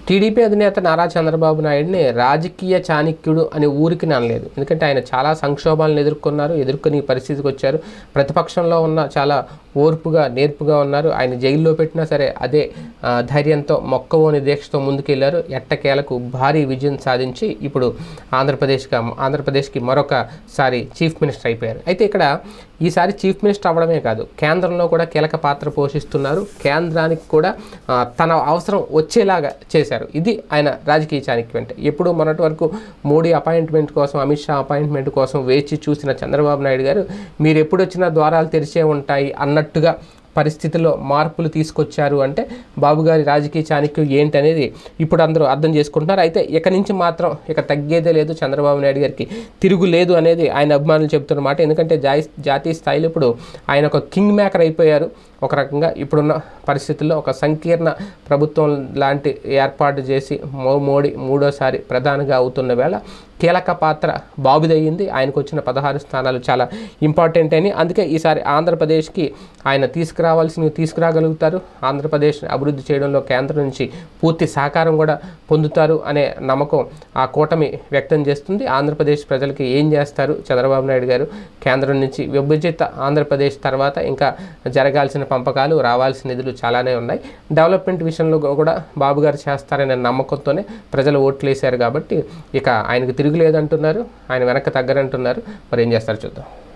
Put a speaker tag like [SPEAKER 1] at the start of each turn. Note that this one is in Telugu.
[SPEAKER 1] టీడీపీ అధినేత నారా చంద్రబాబు నాయుడిని రాజకీయ చాణక్యుడు అని ఊరికి అనలేదు. ఎందుకంటే ఆయన చాలా సంక్షోభాలను ఎదుర్కొని ఈ పరిస్థితికి వచ్చారు. ప్రతిపక్షంలో ఉన్న చాలా ఓర్పుగా నేర్పుగా ఉన్నారు. ఆయన జైల్లో పెట్టినా సరే అదే ధైర్యంతో మొక్కవోని దీక్షతో ముందుకెళ్లారు. ఎట్టకేలకు భారీ విజయం సాధించి ఇప్పుడు ఆంధ్రప్రదేశ్కి మరొకసారి చీఫ్ మినిస్టర్ అయిపోయారు. అయితే ఇక్కడ ఈసారి చీఫ్ మినిస్టర్ అవ్వడమే కాదు, కేంద్రంలో కూడా కీలక పాత్ర పోషిస్తున్నారు. కేంద్రానికి కూడా తన అవసరం వచ్చేలాగా చేశారు. ఇది ఆయన రాజకీయ చాణక్యం అంటే. ఎప్పుడు మొన్నటి వరకు మోడీ అపాయింట్మెంట్ కోసం, అమిత్ షా అపాయింట్మెంట్ కోసం వేచి చూసిన చంద్రబాబు నాయుడు గారు మీరు ఎప్పుడు వచ్చినా ద్వారాలు తెరిచే ఉంటాయి అన్నట్టుగా పరిస్థితుల్లో మార్పులు తీసుకొచ్చారు. అంటే బాబుగారి రాజకీయ చాణక్యం ఏంటనేది ఇప్పుడు అందరూ అర్థం చేసుకుంటున్నారు. అయితే ఇక నుంచి మాత్రం ఇక తగ్గేదే లేదు, చంద్రబాబు నాయుడు గారికి తిరుగు లేదు అనేది ఆయన అభిమానులు చెబుతున్నమాట. ఎందుకంటే జాతీయ స్థాయిలో ఇప్పుడు ఆయన ఒక కింగ్ మేకర్ అయిపోయారు. ఒక రకంగా ఇప్పుడున్న పరిస్థితుల్లో ఒక సంకీర్ణ ప్రభుత్వం లాంటి ఏర్పాటు చేసి మోడీ మూడోసారి ప్రధానిగా అవుతున్న వేళ కీలక పాత్ర బాబుదయ్యింది. ఆయనకు వచ్చిన 16 స్థానాలు చాలా ఇంపార్టెంట్ అని, అందుకే ఈసారి ఆంధ్రప్రదేశ్కి ఆయన తీసుకురాగలుగుతారు. ఆంధ్రప్రదేశ్ అభివృద్ధి చేయడంలో కేంద్రం నుంచి పూర్తి సహకారం కూడా పొందుతారు అనే నమ్మకం ఆ కూటమి వ్యక్తం చేస్తుంది. ఆంధ్రప్రదేశ్ ప్రజలకి ఏం చేస్తారు చంద్రబాబు నాయుడు గారు? కేంద్రం నుంచి విభజిత ఆంధ్రప్రదేశ్ తర్వాత ఇంకా జరగాల్సిన పంపకాలు, రావాల్సిన నిధులు చాలానే ఉన్నాయి. డెవలప్మెంట్ విషయంలో కూడా బాబు గారు చేస్తారనే నమ్మకంతోనే ప్రజలు ఓట్లు వేశారు. కాబట్టి ఇక ఆయనకు తిరుగులేదంటున్నారు, ఆయన వెనక్కి తగ్గరంటున్నారు. మరి ఏం చేస్తారు చూద్దాం.